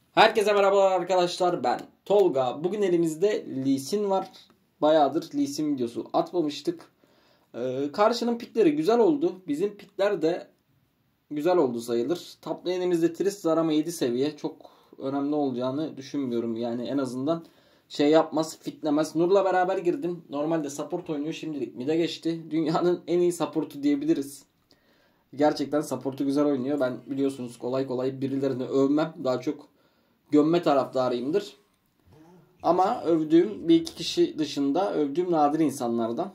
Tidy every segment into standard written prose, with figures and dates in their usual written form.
Herkese merhabalar arkadaşlar, ben Tolga. Bugün elimizde Lee Sin var. Bayağıdır Lee Sin videosu atmamıştık. Karşının pikleri güzel oldu. Bizim pikler de güzel oldu sayılır. Top lane'imizde Triss ama 7 seviye. Çok önemli olacağını düşünmüyorum. Yani en azından şey yapmaz, fitlemez. Nur'la beraber girdim. Normalde support oynuyor. Şimdilik mid'e geçti. Dünyanın en iyi support'u diyebiliriz. Gerçekten support'u güzel oynuyor. Ben biliyorsunuz kolay kolay birilerini övmem. Daha çok gömme taraftarıyımdır. Ama övdüğüm bir iki kişi dışında övdüğüm nadir insanlardan.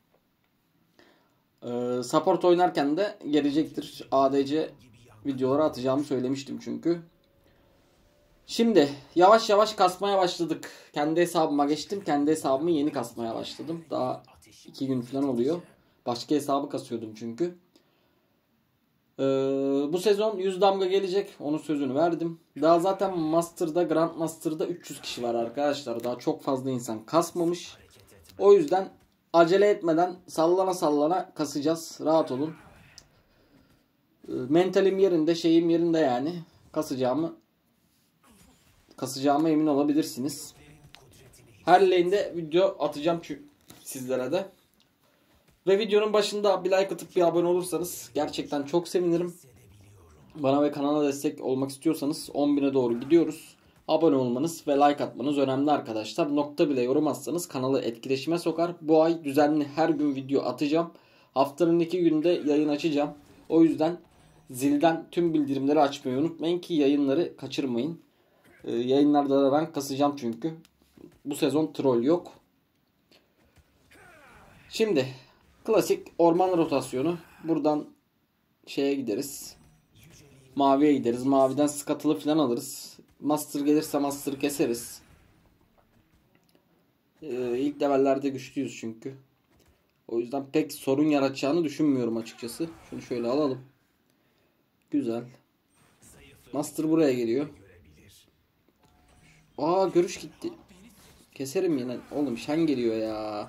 Support oynarken de gelecektir. ADC videoları atacağımı söylemiştim çünkü. Şimdi yavaş yavaş kasmaya başladık. Kendi hesabıma geçtim. Kendi hesabımı yeni kasmaya başladım. Daha 2 gün falan oluyor. Başka hesabı kasıyordum çünkü. Bu sezon 100 damga gelecek. Onun sözünü verdim. Daha zaten Master'da, Grand Master'da 300 kişi var arkadaşlar. Daha çok fazla insan kasmamış. O yüzden acele etmeden sallana sallana kasacağız. Rahat olun. Mentalim yerinde, şeyim yerinde yani. Kasacağıma emin olabilirsiniz. Her lane'de video atacağım sizlere de. Ve videonun başında bir like atıp bir abone olursanız gerçekten çok sevinirim. Bana ve kanala destek olmak istiyorsanız 10.000'e doğru gidiyoruz. Abone olmanız ve like atmanız önemli arkadaşlar. Nokta bile yorum atsanız kanalı etkileşime sokar. Bu ay düzenli her gün video atacağım. Haftanın 2 günde yayın açacağım. O yüzden zilden tüm bildirimleri açmayı unutmayın ki yayınları kaçırmayın. Yayınlarda da ben kasacağım çünkü. Bu sezon troll yok. Şimdi klasik orman rotasyonu. Buradan şeye gideriz. Maviye gideriz. Maviden Scuttle'ı falan alırız. Master gelirse Master'ı keseriz. İlk levellerde güçlüyüz çünkü. O yüzden pek sorun yaratacağını düşünmüyorum açıkçası. Şunu şöyle alalım. Güzel. Master buraya geliyor. Aa, görüş gitti. Keserim yine. Oğlum Shen geliyor ya.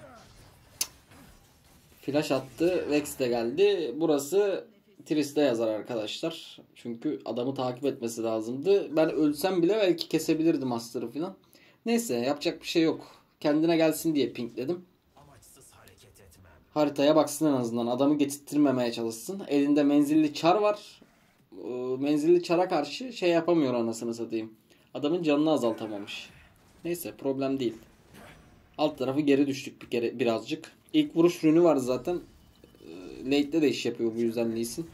Flash attı. Vex de geldi. Burası Trist'e yazar arkadaşlar. Çünkü adamı takip etmesi lazımdı. Ben ölsem bile belki kesebilirdim Master'ı falan. Neyse, yapacak bir şey yok. Kendine gelsin diye pinkledim. Haritaya baksın en azından. Adamı getirttirmemeye çalışsın. Elinde menzilli çar var. Menzilli çara karşı şey yapamıyor anasını satayım. Adamın canını azaltamamış. Neyse, problem değil. Alt tarafı geri düştük birazcık. İlk vuruş rünü var zaten. Late'de de iş yapıyor bu yüzden Lee Sin.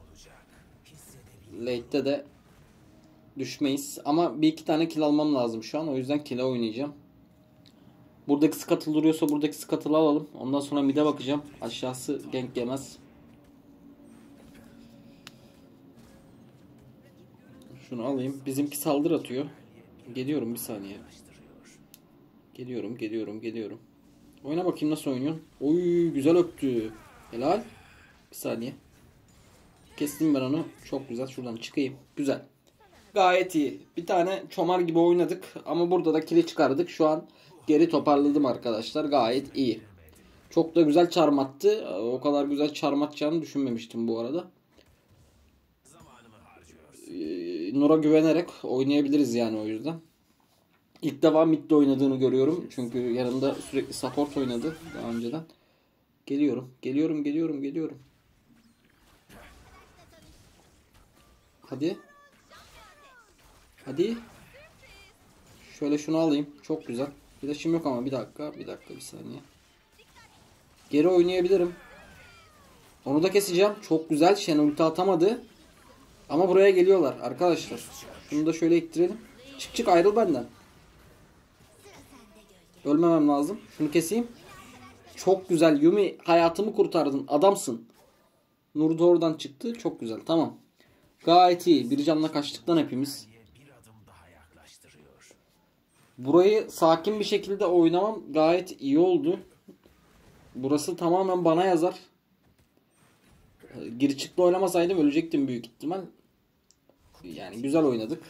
Late'de de düşmeyiz. Ama bir iki tane kill almam lazım şu an. O yüzden kill'e oynayacağım. Buradaki Scuttle duruyorsa buradaki Scuttle'ı alalım. Ondan sonra mid'e bakacağım. Aşağısı gank yemez. Şunu alayım. Bizimki saldırı atıyor. Geliyorum bir saniye. Geliyorum. Oyna bakayım nasıl oynuyorsun. Oy, güzel öptü. Helal. Bir saniye. Kestim ben onu. Çok güzel. Şuradan çıkayım. Güzel. Gayet iyi. Bir tane çomar gibi oynadık. Ama burada da kili çıkardık. Şu an geri toparladım arkadaşlar. Gayet iyi. Çok da güzel çarm attı. O kadar güzel çarm atacağını düşünmemiştim bu arada. Nur'a güvenerek oynayabiliriz yani o yüzden. İlk defa mid'de oynadığını görüyorum. Çünkü yanında sürekli support oynadı daha önceden. Geliyorum. Hadi. Şöyle şunu alayım. Çok güzel. Flash'ım yok ama bir dakika bir saniye. Geri oynayabilirim. Onu da keseceğim. Çok güzel. Shen ulti atamadı. Ama buraya geliyorlar arkadaşlar. Şunu da şöyle ittirelim. Çık ayrıl benden. Ölmemem lazım. Şunu keseyim. Çok güzel. Yumi, hayatımı kurtardın. Adamsın. Nur da oradan çıktı. Çok güzel. Tamam. Gayet iyi. Bir canla kaçtıktan hepimiz. Burayı sakin bir şekilde oynamam gayet iyi oldu. Burası tamamen bana yazar. Gir çıklı oynamasaydım ölecektim büyük ihtimal. Yani güzel oynadık.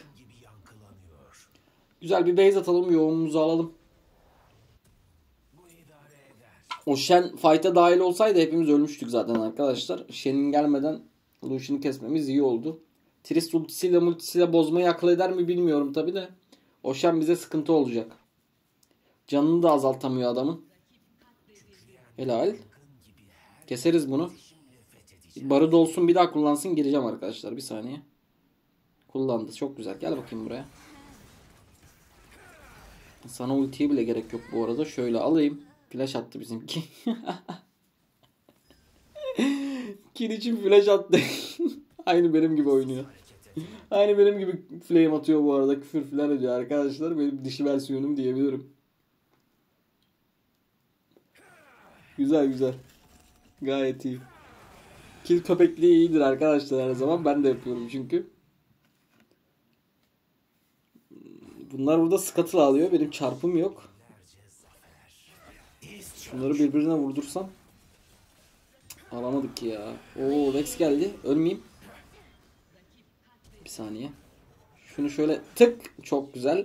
Güzel bir base atalım. Yoğunumuzu alalım. O Shen fight'a dahil olsaydı hepimiz ölmüştük zaten arkadaşlar. Shen'in gelmeden Lucian'ı kesmemiz iyi oldu. Trist ultisiyle multisiyle bozmayı akıl eder mi bilmiyorum tabi de. Oşan bize sıkıntı olacak. Canını da azaltamıyor adamın. Helal. Keseriz bunu. Barı dolsun, bir daha kullansın, gireceğim arkadaşlar. Bir saniye. Kullandı. Çok güzel. Gel bakayım buraya. Sana ultiye bile gerek yok bu arada. Şöyle alayım. Flash attı bizimki. Kill için flash attı. Aynı benim gibi oynuyor. Aynı benim gibi flame atıyor bu arada. Küfür falan ediyor arkadaşlar. Benim dişi versiyonum diyebilirim. Güzel güzel. Gayet iyi. Kill köpekliği iyidir arkadaşlar her zaman. Ben de yapıyorum çünkü. Bunlar burada scuttle alıyor. Benim çarpım yok. Şunları birbirine vurdursam. Alamadık ki ya. Oo, Vex geldi. Ölmeyeyim. Bir saniye. Şunu şöyle tık. Çok güzel.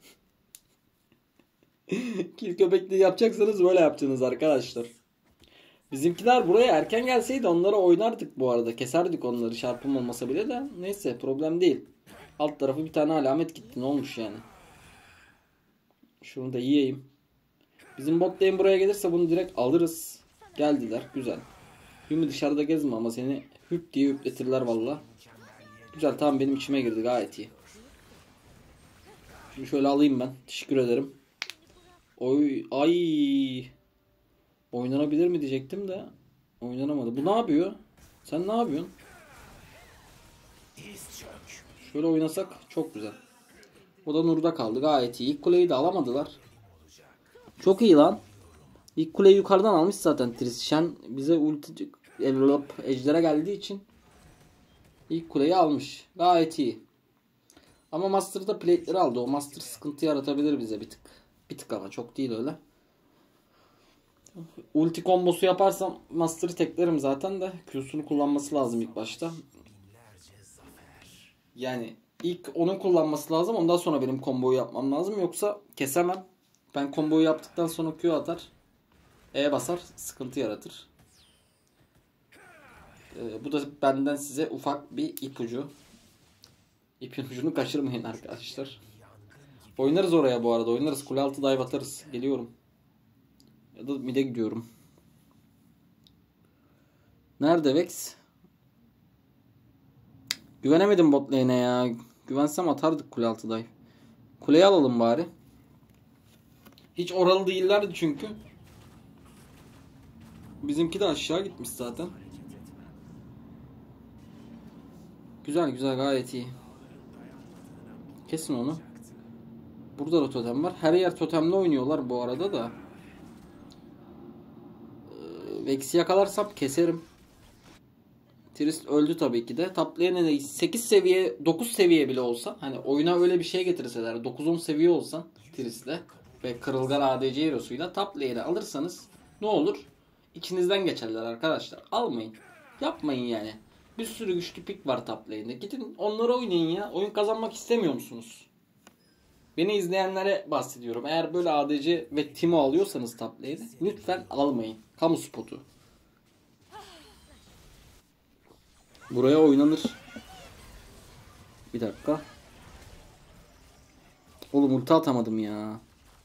Kill köpekliği yapacaksanız böyle yapacaksınız arkadaşlar. Bizimkiler buraya erken gelseydi onları oynardık bu arada. Keserdik onları, çarpım olmasa bile de. Neyse, problem değil. Alt tarafı bir tane alamet gitti. Ne olmuş yani? Şunu da yiyeyim. Bizim bot lane buraya gelirse bunu direkt alırız. Geldiler. Güzel. Yumi dışarıda gezme ama seni hüp diye hüpletirler valla. Güzel, tamam, benim içime girdi, gayet iyi. Şimdi şöyle alayım ben. Teşekkür ederim. Oy ay. Oynanabilir mi diyecektim de oynanamadı. Bu ne yapıyor? Sen ne yapıyorsun? Şöyle oynasak çok güzel. O da Nur'da kaldı, gayet iyi. İlk kuleyi de alamadılar. Çok iyi lan. İlk kuleyi yukarıdan almış zaten Tris. Shen bize ulti ejderha geldiği için ilk kuleyi almış. Gayet iyi. Ama Master'da plate'leri aldı. O Master sıkıntı yaratabilir bize bir tık. Bir tık ama çok değil öyle. Ulti kombosu yaparsam Master'ı teklerim zaten de. Q'sunu kullanması lazım ilk başta. Yani ilk onun kullanması lazım. Ondan sonra benim komboyu yapmam lazım. Yoksa kesemem. Ben komboyu yaptıktan sonra Q atar. E basar. Sıkıntı yaratır. Bu da benden size ufak bir ipucu. İpin ucunu kaçırmayın arkadaşlar. Oynarız oraya bu arada. Oynarız. Kule altı dive atarız. Geliyorum. Ya da mid'e gidiyorum. Nerede Vex? Güvenemedim bot lane'e ya. Güvensem atardık kule altı dive. Kuleyi alalım bari. Hiç oralı değillerdi çünkü. Bizimki de aşağı gitmiş zaten. Güzel güzel, gayet iyi. Kesin onu. Burada da totem var. Her yer totemle oynuyorlar bu arada da. Vex'i yakalarsam keserim. Trist öldü tabii ki de. Top lane'e 8 seviye, 9 seviye bile olsa, hani oyuna öyle bir şey getirseler, 9-10 seviye olsan Trist'le ve kırılgan ADC hero'suyla top lane'e alırsanız ne olur? İçinizden geçerler arkadaşlar. Almayın. Yapmayın yani. Bir sürü güçlü pick var top lane'de. Gidin onları oynayın ya. Oyun kazanmak istemiyor musunuz? Beni izleyenlere bahsediyorum. Eğer böyle ADC ve Timo alıyorsanız top lane'e lütfen almayın. Kamu spotu. Buraya oynanır. Bir dakika. Oğlum ulti atamadım ya.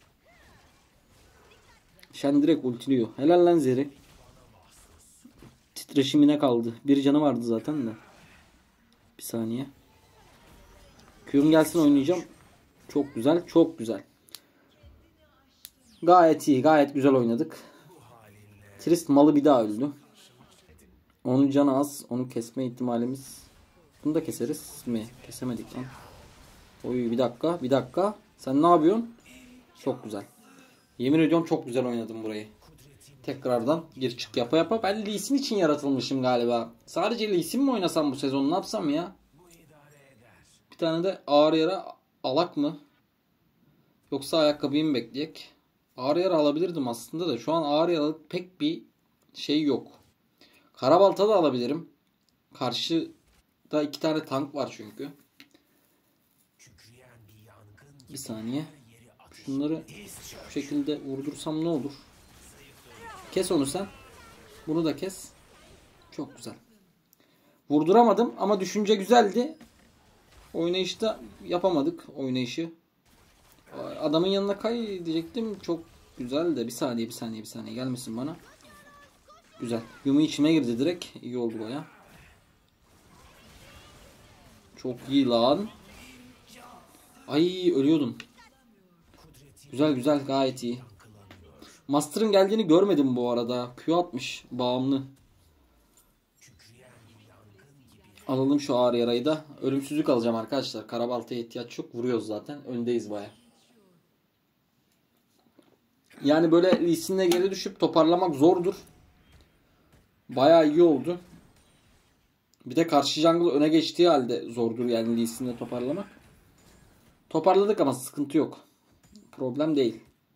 Shen direkt ultiliyor. Helal lan Zeri. Titreşimine kaldı. Bir canı vardı zaten de. Bir saniye. Q'm gelsin, oynayacağım. Çok güzel. Çok güzel. Gayet iyi. Gayet güzel oynadık. Trist malı bir daha öldü. Onun canı az. Onu kesme ihtimalimiz. Bunu da keseriz mi? Kesemedik lan. Oy, bir dakika. Bir dakika. Sen ne yapıyorsun? Çok güzel. Yemin ediyorum çok güzel oynadım burayı. Tekrardan gir çık yapa yapa. Ben Lee Sin için yaratılmışım galiba. Sadece Lee Sin mi oynasam bu sezon, ne yapsam ya? Bir tane de ağır yara alak mı? Yoksa ayakkabıyı mı bekleyek? Ağır yara alabilirdim aslında da şu an ağır yaralık pek bir şey yok. Karabalta da alabilirim. Karşıda 2 tane tank var çünkü. Bir saniye. Şunları bu şekilde vurdursam ne olur? Kes onu sen. Bunu da kes. Çok güzel. Vurduramadım ama düşünce güzeldi. Oynayışta yapamadık oynayışı. Adamın yanına kay diyecektim. Çok güzel de bir saniye gelmesin bana. Güzel. Yumi içime girdi direkt. İyi oldu baya. Çok iyi lan. Ay ölüyordum. Güzel gayet iyi. Master'ın geldiğini görmedim bu arada. Q atmış bağımlı. Alalım şu ağır yarayı da. Ölümsüzlük alacağım arkadaşlar. Karabaltaya ihtiyaç çok. Vuruyoruz zaten. Öndeyiz baya. Yani böyle Lee Sin'le geri düşüp toparlamak zordur. Baya iyi oldu. Bir de karşı jungle öne geçtiği halde zordur yani Lee Sin'le toparlamak. Toparladık ama sıkıntı yok. Problem değil.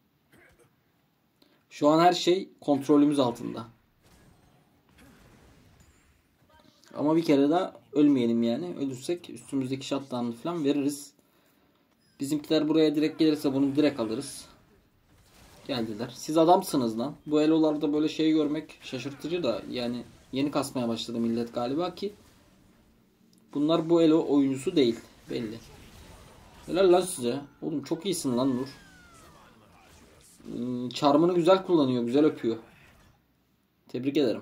Şu an her şey kontrolümüz altında. Ama bir kere daha ölmeyelim yani. Ölürsek üstümüzdeki shutdown'ı falan veririz. Bizimkiler buraya direkt gelirse bunu direkt alırız. Geldiler. Siz adamsınız lan. Bu elolarda böyle şey görmek şaşırtıcı da yani yeni kasmaya başladı millet galiba ki bunlar bu elo oyuncusu değil. Belli. Helal lan size. Oğlum çok iyisin lan Nur. Charm'ını güzel kullanıyor. Güzel öpüyor. Tebrik ederim.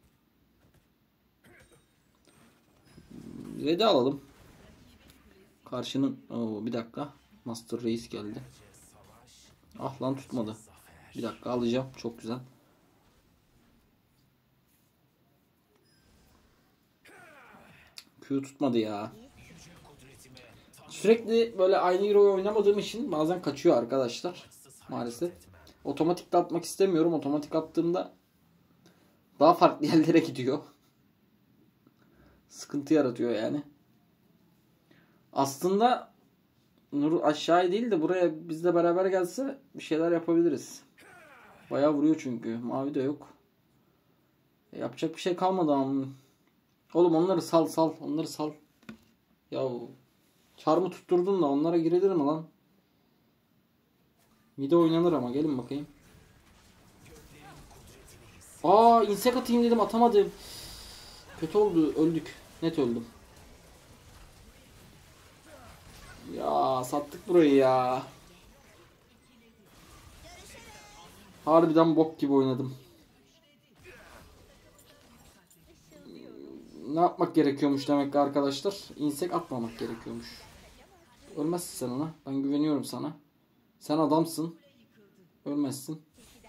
Red'i alalım. Karşının... Oo, bir dakika. Master Reis geldi. Ah lan tutmadı. Bir dakika alacağım. Çok güzel. Q tutmadı ya. Sürekli böyle aynı hero'yu oynamadığım için bazen kaçıyor arkadaşlar. Maalesef. Otomatik de atmak istemiyorum. Otomatik attığımda daha farklı yerlere gidiyor. Sıkıntı yaratıyor yani. Aslında Nur aşağıya değil de buraya bizle beraber gelse bir şeyler yapabiliriz. Bayağı vuruyor çünkü. Mavi de yok. Yapacak bir şey kalmadı ama. Oğlum onları sal. Onları sal. Ya çarmı tutturdun da onlara girilir mi lan? Mide oynanır ama gelin bakayım. Aa insek atayım dedim atamadım. Kötü oldu öldük. Net öldüm. Ya sattık burayı ya. Harbiden bok gibi oynadım. Ne yapmak gerekiyormuş demek ki arkadaşlar? İnsek atmamak gerekiyormuş. Ölmezsin sen ona. Ben güveniyorum sana. Sen adamsın. Ölmezsin.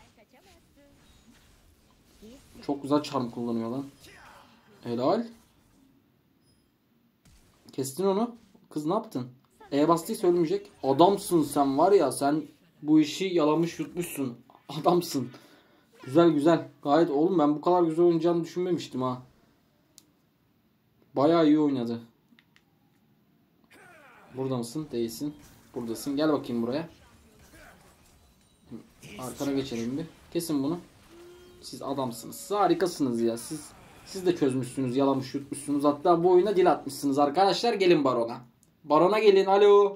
Çok güzel charm kullanıyor lan. Helal. Kestin onu. Kız ne yaptın? E bastıysa ölmeyecek. Adamsın sen var ya sen bu işi yalamış yutmuşsun. Adamsın. Güzel. Gayet oğlum ben bu kadar güzel oynayacağını düşünmemiştim ha. Bayağı iyi oynadı. Burada mısın? Değilsin. Buradasın. Gel bakayım buraya. Arkana geçelim bir. Kesin bunu. Siz adamsınız. Siz harikasınız ya. Siz de çözmüşsünüz. Yalamış yutmuşsunuz. Hatta bu oyuna dil atmışsınız arkadaşlar. Gelin Baron'a. Baron'a gelin. Alo.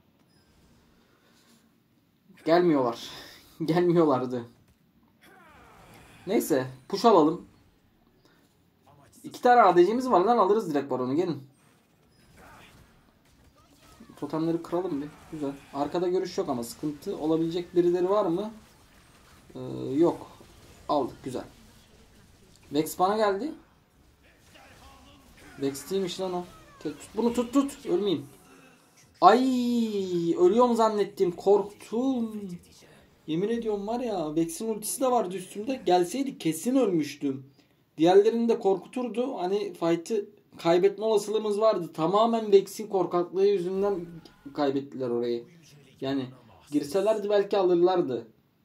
Gelmiyorlar. Gelmiyorlardı. Neyse. Push alalım. 2 tane ADC'miz var lan. Alırız direkt Baron'u. Gelin. Totemleri kıralım bir. Güzel. Arkada görüş yok ama sıkıntı olabilecek birileri var mı? Yok. Aldık. Güzel. Vex bana geldi. Vex değilmiş lan o. Bunu tut. Ölmeyeyim. Ay ölüyorum zannettim. Korktum. Yemin ediyorum var ya. Vex'in ultisi de vardı üstümde. Gelseydi kesin ölmüştüm. Diğerlerini de korkuturdu. Hani fight'ı kaybetme olasılığımız vardı. Tamamen Vex'in korkaklığı yüzünden kaybettiler orayı. Yani girselerdi belki alırlardı.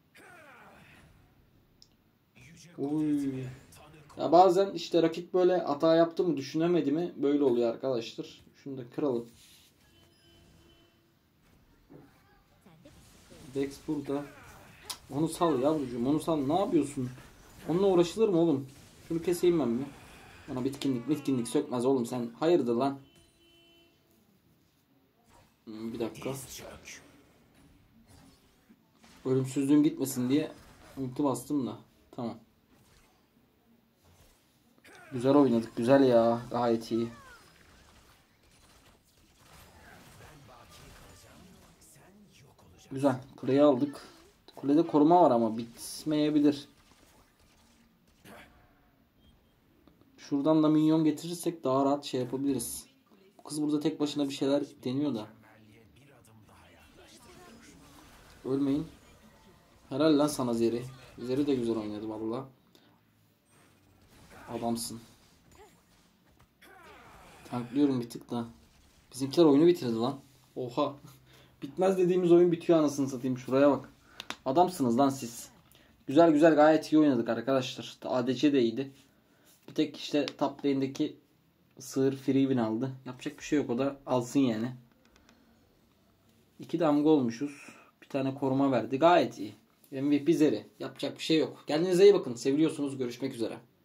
Uy. Ya bazen işte rakip böyle hata yaptı mı düşünemedi mi böyle oluyor arkadaşlar. Şunu da kıralım. Vex burada. Onu sal yavrucuğum onu sal. Ne yapıyorsun? Onunla uğraşılır mı oğlum? Şunu keseyim ben mi? Bana bitkinlik sökmez oğlum sen. Hayırdır lan? Bir dakika. Ölümsüzlüğüm gitmesin diye ulti bastım da. Tamam. Güzel oynadık. Güzel ya. Gayet iyi. Güzel. Kuleyi aldık. Kulede koruma var ama bitmeyebilir. Şuradan da minyon getirirsek daha rahat şey yapabiliriz. Bu kız burada tek başına bir şeyler deniyor da. Ölmeyin. Helal lan sana Zeri. Zeri de güzel oynadı valla. Adamsın. Tanklıyorum bir tık da. Bizimkiler oyunu bitirdi lan. Oha. Bitmez dediğimiz oyun bitiyor anasını satayım. Şuraya bak. Adamsınız lan siz. Güzel güzel gayet iyi oynadık arkadaşlar. ADC de iyiydi. Bir tek işte top lane'deki sığır free win aldı. Yapacak bir şey yok, o da alsın yani. 2 damga olmuşuz. Bir tane koruma verdi. Gayet iyi. MVP Zeri. Yapacak bir şey yok. Kendinize iyi bakın. Seviliyorsunuz. Görüşmek üzere.